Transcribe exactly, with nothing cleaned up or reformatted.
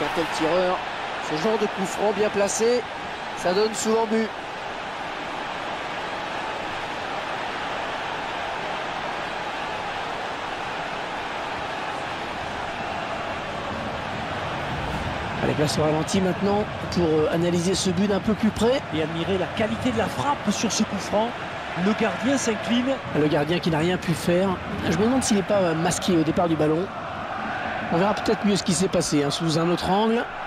tel tireur, ce genre de coup franc bien placé, ça donne souvent but. Allez, place au ralenti maintenant pour analyser ce but d'un peu plus près. Et admirer la qualité de la frappe sur ce coup franc. Le gardien s'incline. Le gardien qui n'a rien pu faire. Je me demande s'il n'est pas masqué au départ du ballon. On verra peut-être mieux ce qui s'est passé hein, sous un autre angle.